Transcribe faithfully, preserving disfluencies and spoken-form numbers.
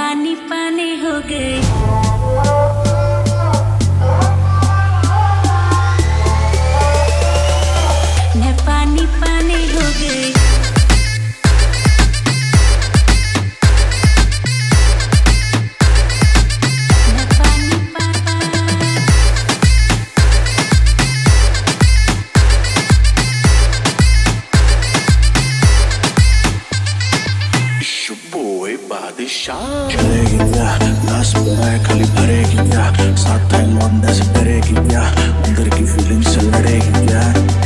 पानी पानी हो गई, मैं पानी पानी हो गई। चलेगी क्या ग्लास भरा है खाली भरेगी क्या, साथ टाइम लौटने से डरेगी क्या, अंदर की फीलिंग से लड़ेगी क्या।